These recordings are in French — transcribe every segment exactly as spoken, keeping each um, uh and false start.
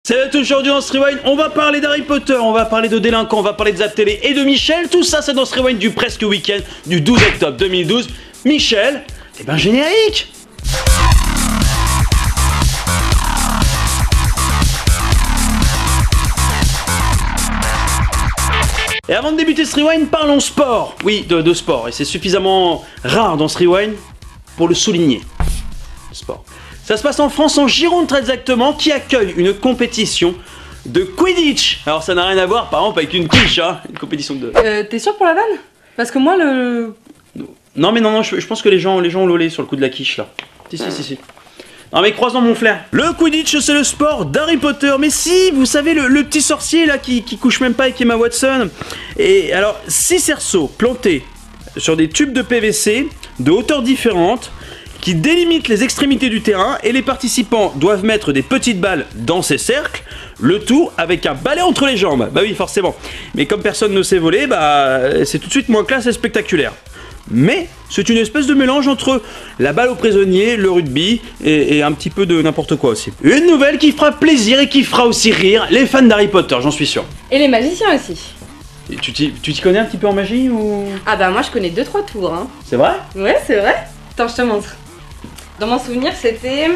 C'est aujourd'hui dans ce Rewind, on va parler d'Harry Potter, on va parler de délinquants, on va parler de Zap Télé et de Michel. Tout ça c'est dans ce Rewind du presque week-end du douze octobre deux mille douze. Michel, eh ben générique. Et avant de débuter ce Rewind, parlons sport. Oui, de, de sport, et c'est suffisamment rare dans ce Rewind pour le souligner. Sport. Ça se passe en France, en Gironde très exactement, qui accueille une compétition de Quidditch. Alors ça n'a rien à voir par exemple avec une quiche, hein, une compétition de... Euh, t'es sûr pour la vanne? Parce que moi le... Non mais non, non, je, je pense que les gens, les gens ont lolé sur le coup de la quiche là. Si, si, si, si. Non mais croisons mon flair. Le Quidditch c'est le sport d'Harry Potter. Mais si, vous savez, le, le petit sorcier là qui, qui couche même pas avec Emma Watson. Et alors, six cerceaux plantés sur des tubes de P V C de hauteurs différentes qui délimitent les extrémités du terrain et les participants doivent mettre des petites balles dans ces cercles, le tout avec un balai entre les jambes. Bah oui, forcément. Mais comme personne ne sait voler, bah c'est tout de suite moins classe et spectaculaire. Mais c'est une espèce de mélange entre la balle au prisonnier, le rugby et, et un petit peu de n'importe quoi aussi. Une nouvelle qui fera plaisir et qui fera aussi rire les fans d'Harry Potter, j'en suis sûr. Et les magiciens aussi. Et tu t'y connais un petit peu en magie ou... Ah bah moi je connais deux trois tours hein. C'est vrai? Ouais c'est vrai. Attends je te montre. Dans mon souvenir c'était...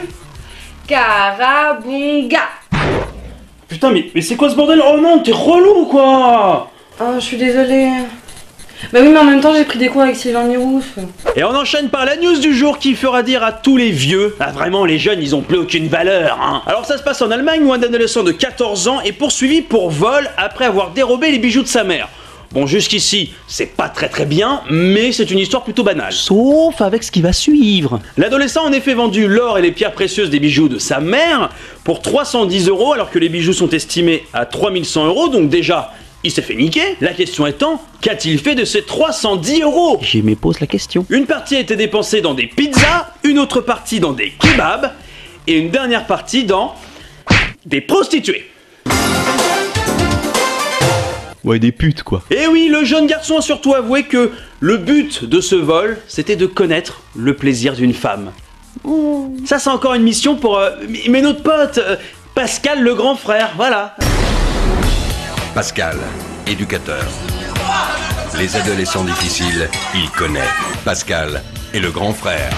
Carabunga. Putain mais, mais c'est quoi ce bordel? Oh non, t'es relou quoi. Oh je suis désolée. Bah oui mais en même temps j'ai pris des cours avec Sylvain Mirouf. Et on enchaîne par la news du jour qui fera dire à tous les vieux, ah vraiment les jeunes ils ont plus aucune valeur hein. Alors ça se passe en Allemagne où un adolescent de quatorze ans est poursuivi pour vol après avoir dérobé les bijoux de sa mère. Bon jusqu'ici c'est pas très très bien, mais c'est une histoire plutôt banale. Sauf avec ce qui va suivre. L'adolescent a en effet vendu l'or et les pierres précieuses des bijoux de sa mère pour trois cent dix euros alors que les bijoux sont estimés à trois mille cent euros, donc déjà... il s'est fait niquer. La question étant, qu'a-t-il fait de ces trois cent dix euros? Je me pose la question. Une partie a été dépensée dans des pizzas, une autre partie dans des kebabs, et une dernière partie dans des prostituées. Ouais, des putes quoi. Et oui, le jeune garçon a surtout avoué que le but de ce vol, c'était de connaître le plaisir d'une femme. Mmh. Ça c'est encore une mission pour... Euh, mais notre pote, euh, Pascal le grand frère, voilà. Pascal, éducateur. Les adolescents difficiles, il connaît. Pascal est le grand frère.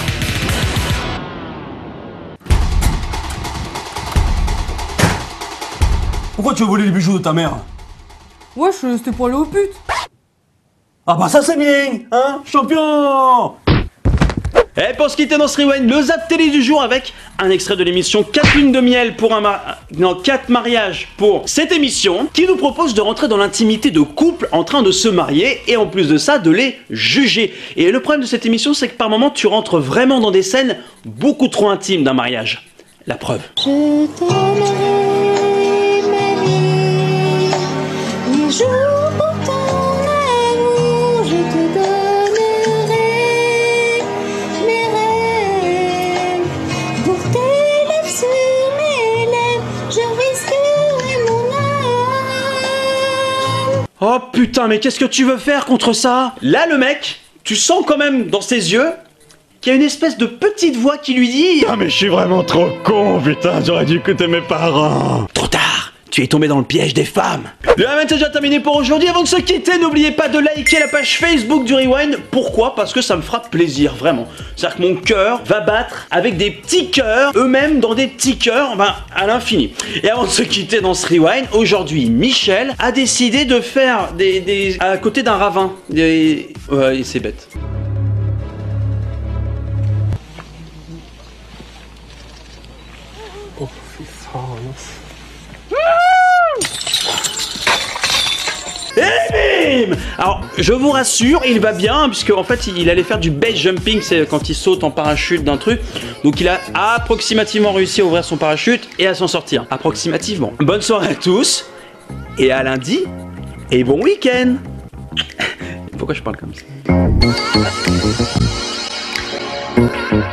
Pourquoi tu as volé les bijoux de ta mère? Ouais c'était pour aller aux putes. Ah bah ça c'est bien, hein, champion. Et pour se quitter dans ce Rewind, le Zap Télé du jour avec un extrait de l'émission quatre lunes de miel pour un mar... non, quatre mariages pour cette émission qui nous propose de rentrer dans l'intimité de couples en train de se marier et en plus de ça de les juger. Et le problème de cette émission c'est que par moments tu rentres vraiment dans des scènes beaucoup trop intimes d'un mariage. La preuve. Je t'aimerai ma vie, les jours pour ton amour, je te donnerai mes rêves. Pour tes lèvres sur mes lèvres, je risquerai mon âme. Oh putain, mais qu'est-ce que tu veux faire contre ça? Là le mec, tu sens quand même dans ses yeux qu'il y a une espèce de petite voix qui lui dit... Ah mais je suis vraiment trop con, putain, j'aurais dû écouter mes parents. Trop tard, tu es tombé dans le piège des femmes. Le Rewind c'est déjà terminé pour aujourd'hui. Avant de se quitter, n'oubliez pas de liker la page Facebook du Rewind. Pourquoi? Parce que ça me fera plaisir, vraiment. C'est-à-dire que mon cœur va battre avec des petits cœurs, eux-mêmes dans des petits cœurs, ben, à l'infini. Et avant de se quitter dans ce Rewind, aujourd'hui, Michel a décidé de faire des... des à côté d'un ravin. Des... Ouais, c'est bête. Et bim! Alors, je vous rassure, il va bien, puisque en fait, il allait faire du base jumping, c'est quand il saute en parachute d'un truc. Donc, il a approximativement réussi à ouvrir son parachute et à s'en sortir. Approximativement. Bonne soirée à tous, et à lundi, et bon week-end! Pourquoi je parle comme ça?